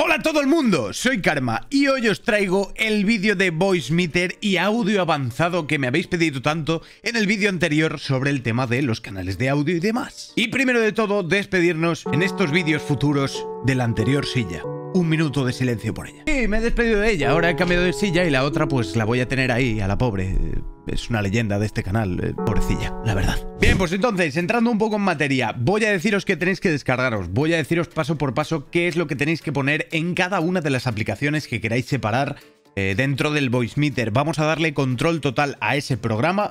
Hola a todo el mundo, soy Karma y hoy os traigo el vídeo de Voicemeeter y audio avanzado que me habéis pedido tanto en el vídeo anterior sobre el tema de los canales de audio y demás. Y primero de todo, despedirnos en estos vídeos futuros de la anterior silla. Un minuto de silencio por ella. Sí, me he despedido de ella, ahora he cambiado de silla y la otra pues la voy a tener ahí, a la pobre. Es una leyenda de este canal, pobrecilla, la verdad. Bien, pues entonces, entrando un poco en materia, voy a deciros que tenéis que descargaros. Voy a deciros paso por paso qué es lo que tenéis que poner en cada una de las aplicaciones que queráis separar dentro del Voicemeeter. Vamos a darle control total a ese programa,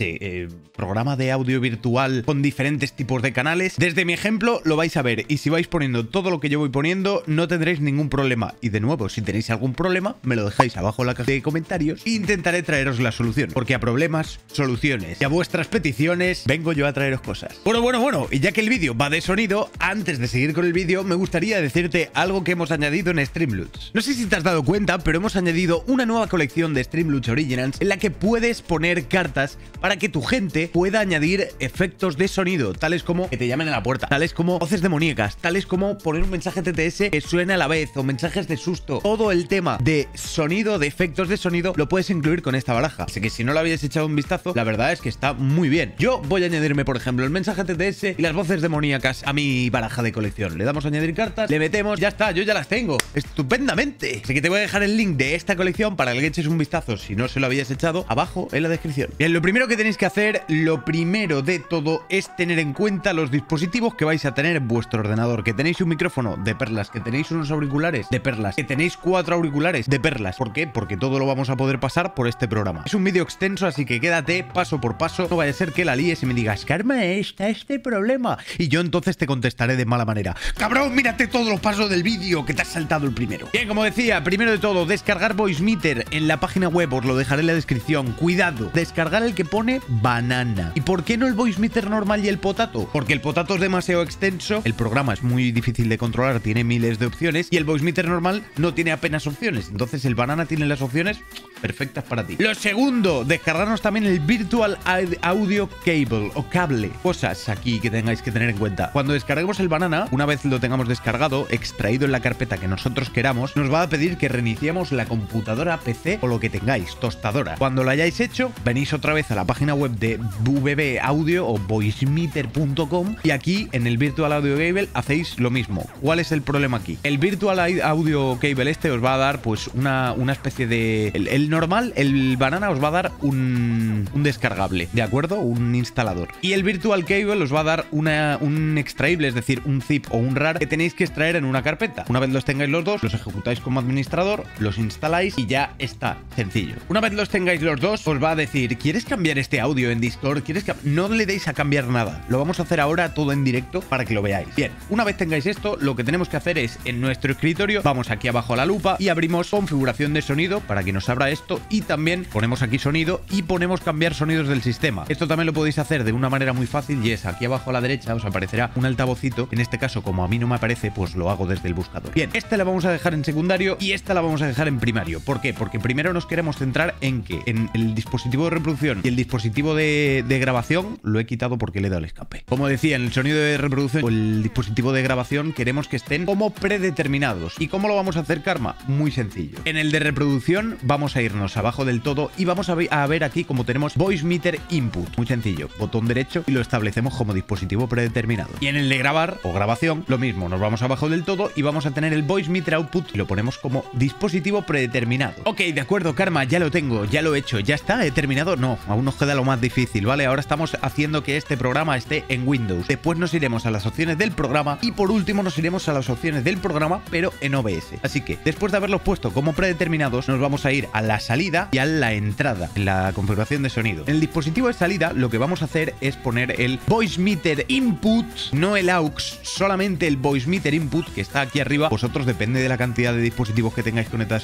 programa de audio virtual con diferentes tipos de canales. Desde mi ejemplo lo vais a ver y si vais poniendo todo lo que yo voy poniendo no tendréis ningún problema. Y de nuevo, si tenéis algún problema, me lo dejáis abajo en la caja de comentarios e intentaré traeros la solución. Porque a problemas, soluciones. Y a vuestras peticiones vengo yo a traeros cosas. Bueno, y ya que el vídeo va de sonido, antes de seguir con el vídeo me gustaría decirte algo que hemos añadido en Streamloots. No sé si te has dado cuenta, pero hemos añadido una nueva colección de Streamloots Originals en la que puedes poner cartas para que tu gente pueda añadir efectos de sonido, tales como que te llamen a la puerta, tales como voces demoníacas, tales como poner un mensaje TTS que suene a la vez o mensajes de susto. Todo el tema de sonido, de efectos de sonido, lo puedes incluir con esta baraja. Así que si no lo habías echado un vistazo, la verdad es que está muy bien. Yo voy a añadirme, por ejemplo, el mensaje TTS y las voces demoníacas a mi baraja de colección. Le damos a añadir cartas, le metemos, ya está, yo ya las tengo estupendamente. Así que te voy a dejar el link de esta colección para que le eches un vistazo si no se lo habías echado abajo en la descripción. Bien, lo primero que tenéis que hacer, lo primero de todo, es tener en cuenta los dispositivos que vais a tener en vuestro ordenador. Que tenéis un micrófono de perlas, que tenéis unos auriculares de perlas, que tenéis 4 auriculares de perlas. ¿Por qué? Porque todo lo vamos a poder pasar por este programa. Es un vídeo extenso, así que quédate paso por paso. No vaya a ser que la líes y me digas, Karma, está este problema. Y yo entonces te contestaré de mala manera. Cabrón, mírate todos los pasos del vídeo, que te has saltado el primero. Bien, como decía, primero de todo, descargar Voicemeeter en la página web, os lo dejaré en la descripción. Cuidado, descargar el que pone banana. ¿Y por qué no el Voicemeeter normal y el potato? Porque el potato es demasiado extenso, el programa es muy difícil de controlar, tiene miles de opciones, y el Voicemeter normal no tiene apenas opciones. Entonces el banana tiene las opciones perfectas para ti. Lo segundo, descargarnos también el Virtual Audio Cable o cable. Cosas aquí que tengáis que tener en cuenta. Cuando descarguemos el banana, una vez lo tengamos descargado, extraído en la carpeta que nosotros queramos, nos va a pedir que reiniciemos la computadora, PC o lo que tengáis, tostadora. Cuando lo hayáis hecho, venís otra vez a la página web de VB Audio o voicemeter.com y aquí en el Virtual Audio Cable hacéis lo mismo. ¿Cuál es el problema aquí? El Virtual Audio Cable este os va a dar pues una especie de... El normal, el banana os va a dar un descargable, ¿de acuerdo? Un instalador. Y el Virtual Cable os va a dar un extraíble, es decir, un zip o un RAR que tenéis que extraer en una carpeta. Una vez los tengáis los dos, los ejecutáis como administrador, los instaláis y ya está, sencillo. Una vez los tengáis los dos, os va a decir, ¿quieres cambiar este audio en Discord? No le deis a cambiar nada. Lo vamos a hacer ahora todo en directo para que lo veáis. Bien, una vez tengáis esto, lo que tenemos que hacer es, en nuestro escritorio, vamos aquí abajo a la lupa y abrimos configuración de sonido para que nos abra esto y también ponemos aquí sonido y ponemos cambiar sonidos del sistema. Esto también lo podéis hacer de una manera muy fácil y es aquí abajo a la derecha os aparecerá un altavocito. En este caso, como a mí no me aparece, pues lo hago desde el buscador. Bien, esta la vamos a dejar en secundario y esta la vamos a dejar en primario. ¿Por qué? Porque primero nos queremos centrar en que en el dispositivo de reproducción y el dispositivo de grabación lo he quitado porque le he dado el escape. Como decía, en el sonido de reproducción o el dispositivo de grabación queremos que estén como predeterminados. ¿Y cómo lo vamos a hacer, Karma? Muy sencillo. En el de reproducción vamos a irnos abajo del todo y vamos a ver aquí como tenemos Voicemeter Input. Muy sencillo. Botón derecho y lo establecemos como dispositivo predeterminado. Y en el de grabar o grabación, lo mismo. Nos vamos abajo del todo y vamos a tener el Voicemeter Output y lo ponemos como dispositivo predeterminado. Ok, de acuerdo, Karma, ya lo tengo, ya lo he hecho, ya está, he terminado. No, aún nos queda lo más difícil, ¿vale? Ahora estamos haciendo que este programa esté en Windows. Después nos iremos a las opciones del programa y por último nos iremos a las opciones del programa, pero en OBS. Así que después de haberlos puesto como predeterminados, nos vamos a ir a la salida y a la entrada en la configuración de sonido. En el dispositivo de salida lo que vamos a hacer es poner el Voicemeter Input, no el AUX, solamente el Voicemeter Input que está aquí arriba. Vosotros, depende de la cantidad de dispositivos que tengáis conectados en vuestro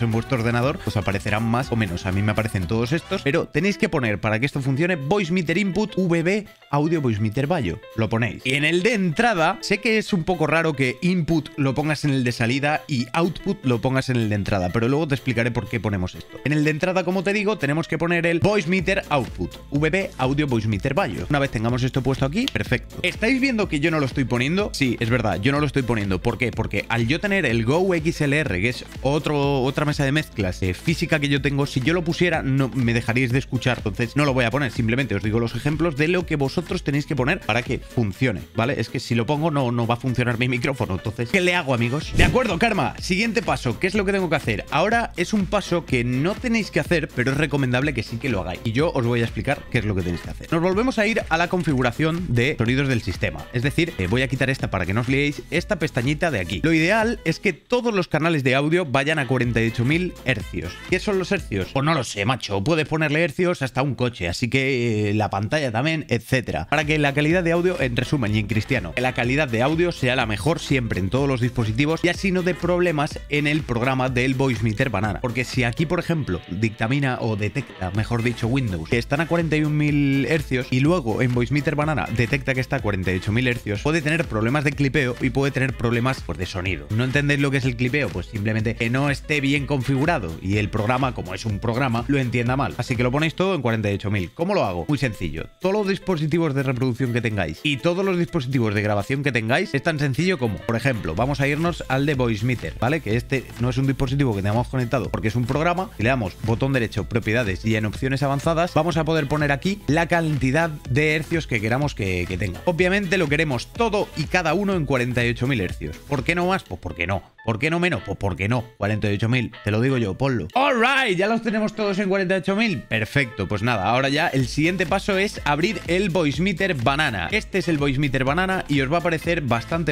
ordenador os aparecerán más o menos. A mí me aparecen todos estos, pero tenéis que poner, para que esto funcione, Voice Meter Input VB Audio Voice Meter Value. Lo ponéis. Y en el de entrada, sé que es un poco raro que Input lo pongas en el de salida y Output lo pongas en el de entrada, pero luego te explicaré por qué ponemos esto. En el de entrada, como te digo, tenemos que poner el Voice Meter Output VB Audio Voice Meter Value. Una vez tengamos esto puesto aquí, perfecto. ¿Estáis viendo que yo no lo estoy poniendo? Sí, es verdad, yo no lo estoy poniendo. ¿Por qué? Porque al yo tener el Go XLR, que es otra mesa de mezclas física que yo tengo, si yo lo pusiera no me dejaríais de escuchar, entonces no lo voy a poner. Simplemente os digo los ejemplos de lo que vosotros tenéis que poner para que funcione, ¿vale? Es que si lo pongo no va a funcionar mi micrófono, entonces ¿qué le hago, amigos? De acuerdo, Karma, siguiente paso. ¿Qué es lo que tengo que hacer? Ahora es un paso que no tenéis que hacer, pero es recomendable que sí que lo hagáis, y yo os voy a explicar qué es lo que tenéis que hacer. Nos volvemos a ir a la configuración de sonidos del sistema, es decir, voy a quitar esta para que no os liéis, esta pestañita de aquí. Lo ideal es que todos los canales de audio vayan a 48.000 hercios. ¿Qué son los hercios? Pues no lo sé, macho. Puedes ponerle hercios hasta un coche, así que la pantalla también, etcétera. Para que la calidad de audio, en resumen y en cristiano, que la calidad de audio sea la mejor siempre en todos los dispositivos y así no dé problemas en el programa del Voice Meter Banana. Porque si aquí, por ejemplo, dictamina o detecta, mejor dicho, Windows, que están a 41.000 hercios y luego en Voice Meter Banana detecta que está a 48.000 hercios, puede tener problemas de clipeo y puede tener problemas pues, de sonido. ¿No entendéis lo que es el clipeo? Pues simplemente que no esté bien configurado y el programa, como es un programa, lo entienda mal. Así que lo ponéis todo en 48.000. ¿Cómo lo hago? Muy sencillo. Todos los dispositivos de reproducción que tengáis y todos los dispositivos de grabación que tengáis es tan sencillo como, por ejemplo, vamos a irnos al de Voice Meter, ¿vale? Que este no es un dispositivo que tengamos conectado porque es un programa. Si le damos botón derecho, propiedades y en opciones avanzadas, vamos a poder poner aquí la cantidad de hercios que queramos que tenga. Obviamente lo queremos todo y cada uno en 48.000 hercios. ¿Por qué no más? Pues porque no. ¿Por qué no menos? Pues porque no. 48.000, te lo digo yo, ponlo. Alright, ya los tenemos todos en 48.000. Perfecto, pues nada, ahora ya el siguiente paso es abrir el Voice Meter Banana. Este es el Voice Meter Banana y os va a parecer bastante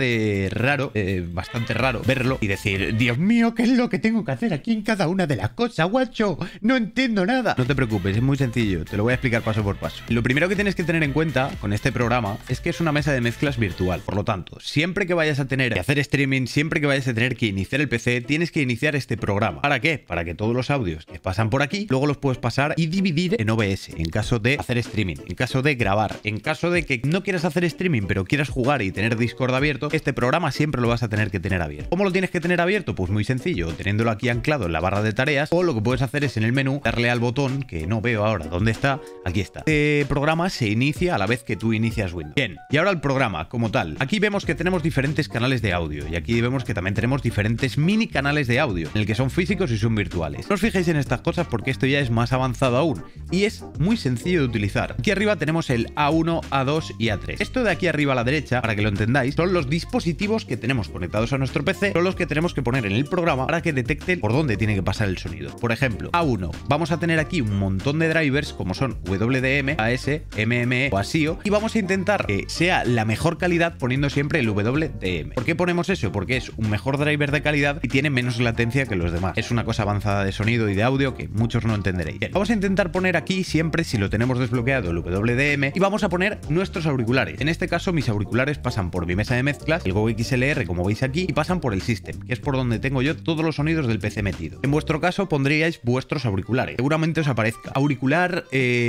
raro, verlo y decir, Dios mío, ¿qué es lo que tengo que hacer aquí en cada una de las cosas, guacho? No entiendo nada. No te preocupes, es muy sencillo, te lo voy a explicar paso por paso. Lo primero que tienes que tener en cuenta con este programa es que es una mesa de mezclas virtual. Por lo tanto, siempre que vayas a tener que hacer streaming, siempre que vayas a tener que iniciar el PC, tienes que iniciar este programa. ¿Para qué? Para que todos los audios que pasan por aquí, luego los puedes pasar y dividir en OBS, en caso de hacer streaming, en caso de grabar, en caso de que no quieras hacer streaming, pero quieras jugar y tener Discord abierto, este programa siempre lo vas a tener que tener abierto. ¿Cómo lo tienes que tener abierto? Pues muy sencillo, teniéndolo aquí anclado en la barra de tareas, o lo que puedes hacer es en el menú, darle al botón, que no veo ahora dónde está, aquí está. Este programa se inicia a la vez que tú inicias Windows. Bien, y ahora el programa como tal. Aquí vemos que tenemos diferentes canales de audio y aquí vemos que también tenemos diferentes mini canales de audio, en el que son físicos y son virtuales. No os fijéis en estas cosas porque esto ya es más avanzado aún y es muy sencillo de utilizar. Aquí arriba tenemos el A1, A2 y A3. Esto de aquí arriba a la derecha, para que lo entendáis, son los dispositivos que tenemos conectados a nuestro PC, son los que tenemos que poner en el programa para que detecte por dónde tiene que pasar el sonido. Por ejemplo, A1, vamos a tener aquí un montón de drivers como son WDM, AS, MME o ASIO y vamos a intentar que sea la mejor calidad poniendo siempre el WDM. ¿Por qué ponemos eso? Porque es un mejor driver de calidad y tiene menos latencia que los demás. Es una cosa avanzada de sonido y de audio que muchos no entenderéis. Bien, vamos a intentar poner aquí siempre, si lo tenemos desbloqueado, el WDM y vamos a poner nuestros auriculares. En este caso mis auriculares pasan por mi mesa de mezclas, el Go XLR como veis aquí, y pasan por el System, que es por donde tengo yo todos los sonidos del PC metido. En vuestro caso pondríais vuestros auriculares. Seguramente os aparezca auricular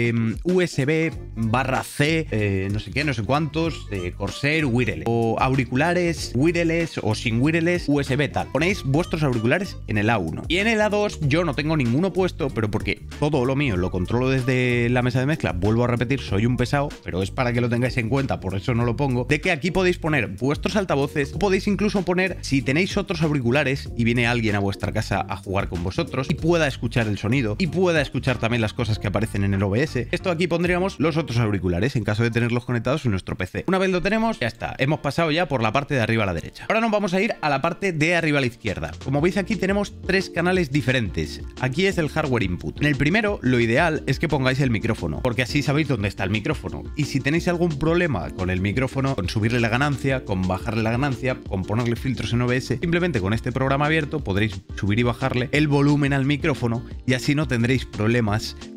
USB/C, no sé qué, no sé cuántos, Corsair wireless, o auriculares wireless o sin wireless USB tal. Ponéis vuestros auriculares en el A1. Y en el A2 yo no tengo ninguno puesto, pero porque todo lo mío lo controlo desde la mesa de mezcla, vuelvo a repetir, soy un pesado, pero es para que lo tengáis en cuenta, por eso no lo pongo, de que aquí podéis poner vuestros altavoces, podéis incluso poner, si tenéis otros auriculares y viene alguien a vuestra casa a jugar con vosotros y pueda escuchar el sonido y pueda escuchar también las cosas que aparecen en el OBS, esto aquí pondríamos los otros auriculares en caso de tenerlos conectados en nuestro PC. Una vez lo tenemos, ya está, hemos pasado ya por la parte de arriba a la derecha. Ahora nos vamos a ir a la parte de arriba a la izquierda. Como veis aquí tenemos tres canales diferentes. Aquí es el hardware input. En el primero, lo ideal es que pongáis el micrófono, porque así sabéis dónde está el micrófono. Y si tenéis algún problema con el micrófono, con subirle la ganancia, con bajarle la ganancia, con ponerle filtros en OBS, simplemente con este programa abierto podréis subir y bajarle el volumen al micrófono y así no tendréis problemas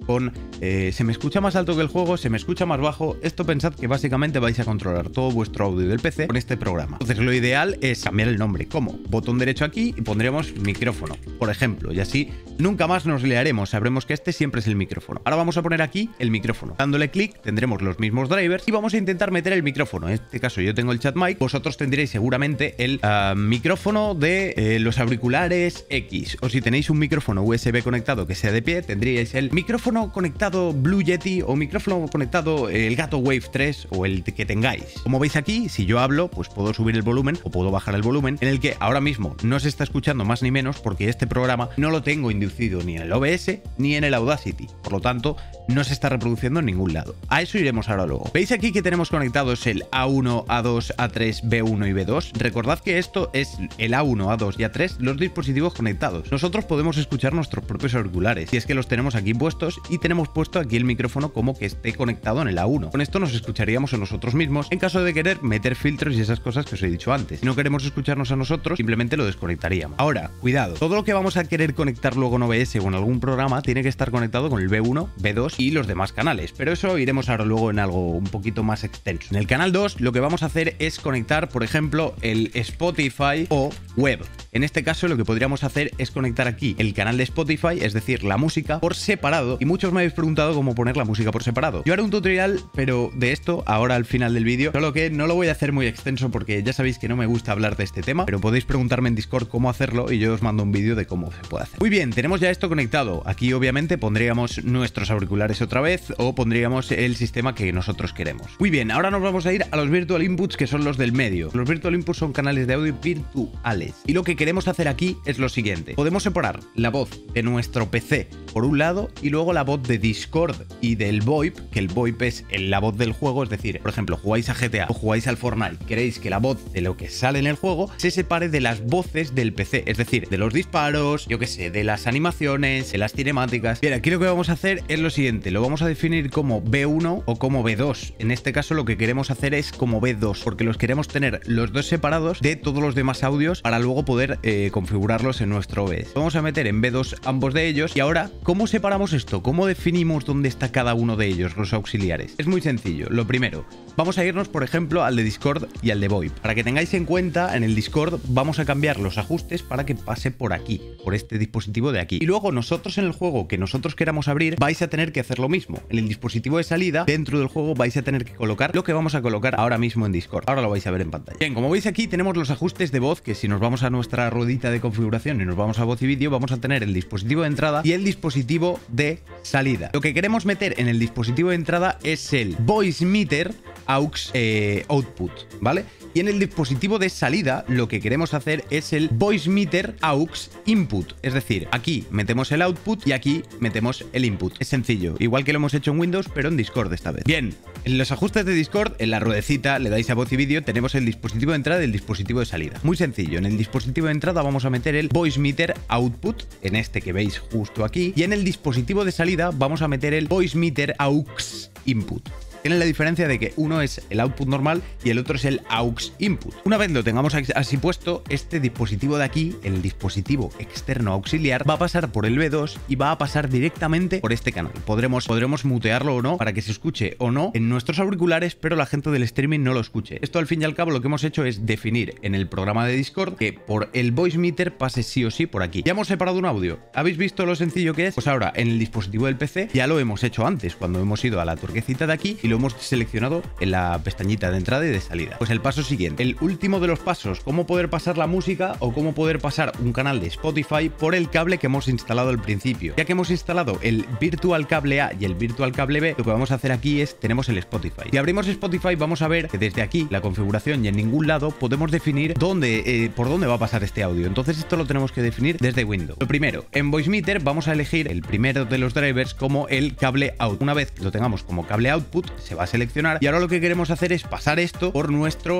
con se me escucha más alto que el juego, se me escucha más bajo. Esto pensad que básicamente vais a controlar todo vuestro audio del PC con este programa. Entonces lo ideal es cambiar el nombre. ¿Cómo? Botón derecho aquí y pondremos micrófono, por ejemplo, y así nunca más nos liaremos, sabremos que este siempre es el micrófono. Ahora vamos a poner aquí el micrófono. Dándole clic tendremos los mismos drivers y vamos a intentar meter el micrófono. En este caso yo tengo el chat mic, vosotros tendréis seguramente el micrófono de los auriculares X, o si tenéis un micrófono USB conectado que sea de pie, tendríais el micrófono conectado Blue Yeti o micrófono conectado el Gato Wave 3 o el que tengáis. Como veis aquí, si yo hablo, pues puedo subir el volumen o puedo bajar el volumen, en el que ahora mismo no se está escuchando más ni menos porque este programa no lo tengo inducido ni en el OBS ni en el Audacity, por lo tanto no se está reproduciendo en ningún lado. A eso iremos ahora luego. Veis aquí que tenemos conectados el A1, A2, A3, B1 y B2. Recordad que esto es el A1, A2 y A3, los dispositivos conectados. Nosotros podemos escuchar nuestros propios auriculares, si es que los tenemos aquí puestos y tenemos puesto aquí el micrófono como que esté conectado en el A1. Con esto nos escucharíamos a nosotros mismos en caso de querer meter filtros y esas cosas que os he dicho antes. Si no queremos escucharnos a nosotros, simplemente lo desconectaríamos. Ahora, cuidado, todo lo que vamos a querer conectar luego en OBS o en algún programa tiene que estar conectado con el B1, B2 y los demás canales, pero eso iremos ahora luego en algo un poquito más extenso. En el canal 2 lo que vamos a hacer es conectar, por ejemplo, el Spotify o web. En este caso lo que podríamos hacer es conectar aquí el canal de Spotify, es decir, la música por separado, y muchos me habéis preguntado cómo poner la música por separado. Yo haré un tutorial, pero de esto ahora al final del vídeo, solo que no lo voy a hacer muy extenso porque ya sabéis que no me gusta hablar de este tema, pero podéis preguntarme en Discord cómo hacerlo y yo os mando un vídeo de cómo se puede hacer. Muy bien, tenemos ya esto conectado. Aquí obviamente pondríamos nuestros auriculares otra vez o pondríamos el sistema que nosotros queremos. Muy bien, ahora nos vamos a ir a los Virtual Inputs, que son los del medio. Los Virtual Inputs son canales de audio virtuales y lo que queremos hacer aquí es lo siguiente. Podemos separar la voz de nuestro PC por un lado y luego la voz de Discord y del VoIP, que el VoIP es la voz del juego, es decir, por ejemplo, jugáis a GTA o jugáis al Fortnite, queréis que la voz de lo que sale en el juego se separe de las voces del PC, es decir, de los disparos, yo que sé, de las animaciones, de las cinemáticas. Bien, aquí lo que vamos a hacer es lo siguiente, lo vamos a definir como B1 o como B2. En este caso lo que queremos hacer es como B2, porque los queremos tener los dos separados de todos los demás audios para luego poder configurarlos en nuestro OBS. Vamos a meter en B2 ambos de ellos. Y ahora, ¿cómo separamos esto? ¿Cómo definimos dónde está cada uno de ellos, los auxiliares? Es muy sencillo. Lo primero, vamos a irnos, por ejemplo, al de Discord y al de VoIP. Para que tengáis en cuenta, en el Discord vamos a cambiar los ajustes para que pase por aquí, por este dispositivo de aquí. Y luego nosotros en el juego que nosotros queramos abrir, vais a tener que hacer lo mismo. En el dispositivo de salida, dentro del juego, vais a tener que colocar lo que vamos a colocar ahora mismo en Discord. Ahora lo vais a ver en pantalla. Bien, como veis aquí tenemos los ajustes de voz, que si nos vamos a nuestra ruedita de configuración y nos vamos a voz y vídeo, vamos a tener el dispositivo de entrada y el dispositivo de salida. Lo que queremos meter en el dispositivo de entrada es el Voice Meter aux output, ¿vale? Y en el dispositivo de salida lo que queremos hacer es el Voice Meter aux input, es decir, aquí metemos el output y aquí metemos el input. Es sencillo, igual que lo hemos hecho en Windows, pero en Discord esta vez. Bien, en los ajustes de Discord, en la ruedecita, le dais a voz y vídeo, tenemos el dispositivo de entrada y el dispositivo de salida. Muy sencillo, en el dispositivo de entrada vamos a meter el Voice Meter output, en este que veis justo aquí, y en el dispositivo de salida vamos a meter el Voice Meter aux input. Tienen la diferencia de que uno es el output normal y el otro es el aux input. Una vez lo tengamos así puesto, este dispositivo de aquí, el dispositivo externo auxiliar, va a pasar por el B2 y va a pasar directamente por este canal. Podremos mutearlo o no para que se escuche o no en nuestros auriculares, pero la gente del streaming no lo escuche. Esto al fin y al cabo lo que hemos hecho es definir en el programa de Discord que por el Voice Meter pase sí o sí por aquí. Ya hemos separado un audio. ¿Habéis visto lo sencillo que es? Pues ahora en el dispositivo del PC ya lo hemos hecho antes, cuando hemos ido a la tuerquecita de aquí y lo hemos seleccionado en la pestañita de entrada y de salida. Pues el paso siguiente, el último de los pasos, cómo poder pasar la música o cómo poder pasar un canal de Spotify por el cable que hemos instalado al principio. Ya que hemos instalado el Virtual Cable A y el Virtual Cable B, lo que vamos a hacer aquí es, tenemos el Spotify. Si abrimos Spotify vamos a ver que desde aquí, la configuración y en ningún lado, podemos definir por dónde va a pasar este audio. Entonces esto lo tenemos que definir desde Windows. Lo primero, en Voice Meter vamos a elegir el primero de los drivers como el cable out. Una vez lo tengamos como cable output, se va a seleccionar y ahora lo que queremos hacer es pasar esto por nuestro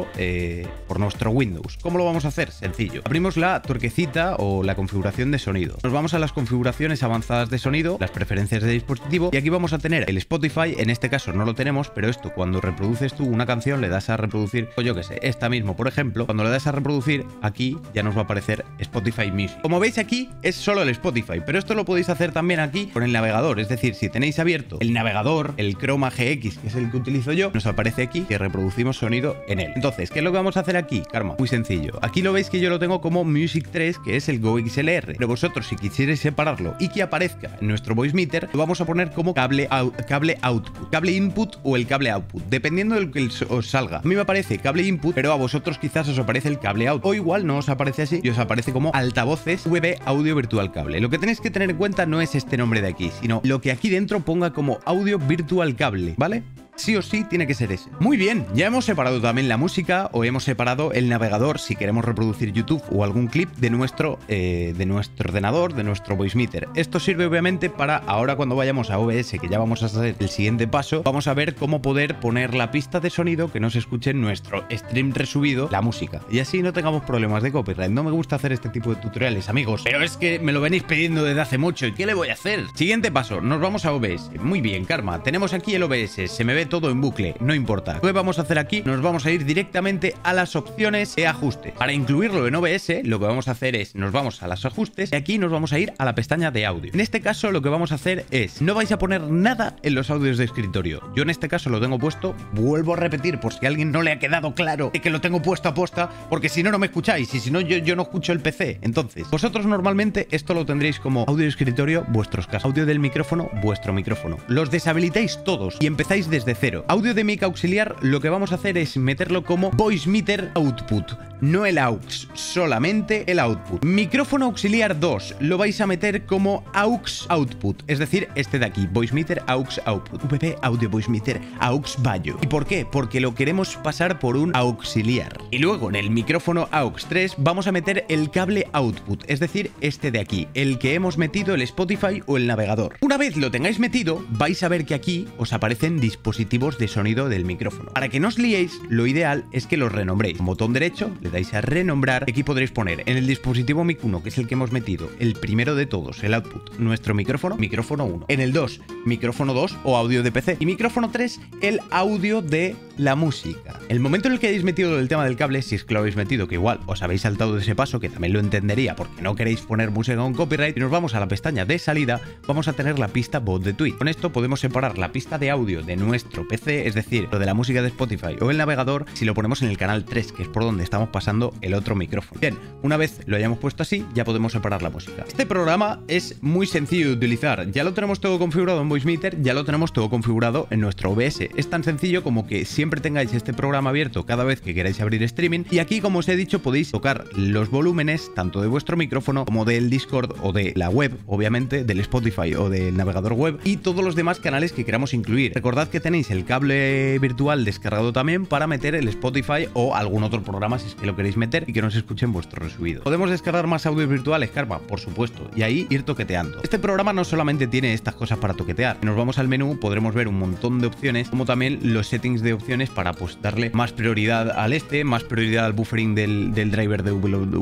Windows. ¿Cómo lo vamos a hacer? Sencillo. Abrimos la tuerquecita o la configuración de sonido. Nos vamos a las configuraciones avanzadas de sonido, las preferencias de dispositivo y aquí vamos a tener el Spotify. En este caso no lo tenemos, pero esto cuando reproduces tú una canción le das a reproducir, o yo que sé, esta mismo, por ejemplo, cuando le das a reproducir aquí ya nos va a aparecer Spotify Music. Como veis aquí es solo el Spotify, pero esto lo podéis hacer también aquí con el navegador, es decir, si tenéis abierto el navegador, el Chroma GX, que es el que utilizo yo, nos aparece aquí que reproducimos sonido en él. Entonces, ¿qué es lo que vamos a hacer aquí, Karma? Muy sencillo. Aquí lo veis que yo lo tengo como Music 3, que es el Go XLR, pero vosotros si quisierais separarlo y que aparezca en nuestro Voice Meter, lo vamos a poner como cable output, cable input o el cable output, dependiendo del que os salga. A mí me aparece cable input, pero a vosotros quizás os aparece el cable out, o igual no os aparece así y os aparece como altavoces VB Audio Virtual Cable. Lo que tenéis que tener en cuenta no es este nombre de aquí, sino lo que aquí dentro ponga como Audio Virtual Cable, ¿vale? Sí o sí tiene que ser ese. Muy bien, ya hemos separado también la música o hemos separado el navegador si queremos reproducir YouTube o algún clip de nuestro ordenador, de nuestro Voice Meter. Esto sirve obviamente para ahora cuando vayamos a OBS, que ya vamos a hacer el siguiente paso, vamos a ver cómo poder poner la pista de sonido que nos escuche en nuestro stream resubido, la música. Y así no tengamos problemas de copyright. No me gusta hacer este tipo de tutoriales, amigos, pero es que me lo venís pidiendo desde hace mucho. ¿Y qué le voy a hacer? Siguiente paso, nos vamos a OBS. Muy bien, Karma, tenemos aquí el OBS, se me ve todo en bucle, no importa. ¿Qué vamos a hacer aquí? Nos vamos a ir directamente a las opciones de ajustes. Para incluirlo en OBS, lo que vamos a hacer es, nos vamos a los ajustes y aquí nos vamos a ir a la pestaña de audio. En este caso, lo que vamos a hacer es, no vais a poner nada en los audios de escritorio. Yo en este caso lo tengo puesto, vuelvo a repetir por si a alguien no le ha quedado claro que lo tengo puesto a posta, porque si no, no me escucháis y si no, yo no escucho el PC. Entonces, vosotros normalmente esto lo tendréis como audio de escritorio, vuestros cascos, audio del micrófono, vuestro micrófono. Los deshabilitáis todos y empezáis desde cero. Audio de mic auxiliar, lo que vamos a hacer es meterlo como Voice Meter Output, no el AUX, solamente el Output. Micrófono auxiliar 2, lo vais a meter como AUX Output, es decir, este de aquí, Voice Meter AUX Output, VB Audio Voice Meter AUX Value. ¿Y por qué? Porque lo queremos pasar por un auxiliar. Y luego en el micrófono AUX 3 vamos a meter el cable Output, es decir, este de aquí, el que hemos metido el Spotify o el navegador. Una vez lo tengáis metido, vais a ver que aquí os aparecen dispositivos de sonido del micrófono. Para que no os liéis, lo ideal es que los renombréis. Con botón derecho le dais a renombrar. Aquí podréis poner en el dispositivo Mic 1, que es el que hemos metido, el primero de todos, el output, nuestro micrófono, micrófono 1. En el 2, micrófono 2 o audio de PC. Y micrófono 3, el audio de la música. El momento en el que hayáis metido el tema del cable, si es que lo habéis metido, que igual os habéis saltado de ese paso, que también lo entendería porque no queréis poner música con copyright, y nos vamos a la pestaña de salida, vamos a tener la pista voz de Twitch. Con esto podemos separar la pista de audio de nuestro PC, es decir, lo de la música de Spotify o el navegador, si lo ponemos en el canal 3, que es por donde estamos pasando el otro micrófono. Bien, una vez lo hayamos puesto así, ya podemos separar la música. Este programa es muy sencillo de utilizar. Ya lo tenemos todo configurado en Voice Meter, ya lo tenemos todo configurado en nuestro OBS. Es tan sencillo como que siempre tengáis este programa abierto cada vez que queráis abrir streaming, y aquí, como os he dicho, podéis tocar los volúmenes tanto de vuestro micrófono como del Discord o de la web, obviamente, del Spotify o del navegador web, y todos los demás canales que queramos incluir. Recordad que tenéis el cable virtual descargado también para meter el Spotify o algún otro programa si es que lo queréis meter y que no se escuche en vuestro resubido. ¿Podemos descargar más audios virtuales, Karma? Por supuesto, y ahí ir toqueteando. Este programa no solamente tiene estas cosas para toquetear. Si nos vamos al menú, podremos ver un montón de opciones, como también los settings de opciones para pues darle más prioridad al más prioridad al buffering del driver de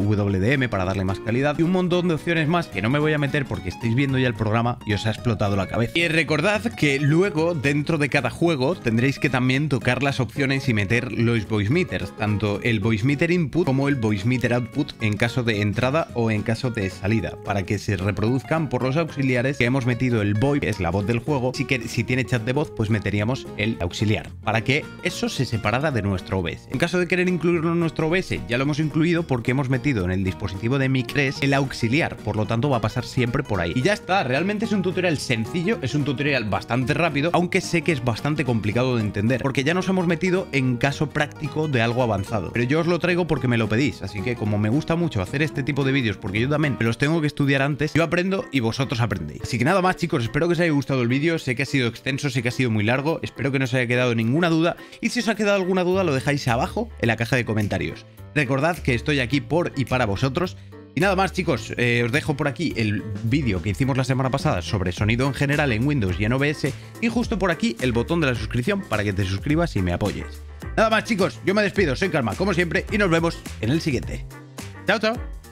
WDM para darle más calidad, y un montón de opciones más que no me voy a meter porque estáis viendo ya el programa y os ha explotado la cabeza. Y recordad que luego, dentro de cada juego, tendréis que también tocar las opciones y meter los voice meters, tanto el voice meter input como el voice meter output en caso de entrada o en caso de salida, para que se reproduzcan por los auxiliares que hemos metido. El voice, que es la voz del juego, si tiene chat de voz, pues meteríamos el auxiliar, para que eso se separara de nuestro OBS. En caso de querer incluirlo en nuestro OBS, ya lo hemos incluido porque hemos metido en el dispositivo de Mic 3 el auxiliar, por lo tanto va a pasar siempre por ahí. Y ya está, realmente es un tutorial sencillo, es un tutorial bastante rápido, aunque sé que es bastante complicado de entender, porque ya nos hemos metido en caso práctico de algo avanzado. Pero yo os lo traigo porque me lo pedís, así que como me gusta mucho hacer este tipo de vídeos, porque yo también me los tengo que estudiar antes, yo aprendo y vosotros aprendéis. Así que nada más, chicos, espero que os haya gustado el vídeo. Sé que ha sido extenso, sé que ha sido muy largo, espero que no os haya quedado ninguna duda, y si os ha quedado alguna duda lo dejáis abajo en la caja de comentarios. Recordad que estoy aquí por y para vosotros. Y nada más, chicos, os dejo por aquí el vídeo que hicimos la semana pasada sobre sonido en general en Windows y en OBS, y justo por aquí el botón de la suscripción para que te suscribas y me apoyes. Nada más, chicos, yo me despido, soy Karma, como siempre, y nos vemos en el siguiente. Chao, chao.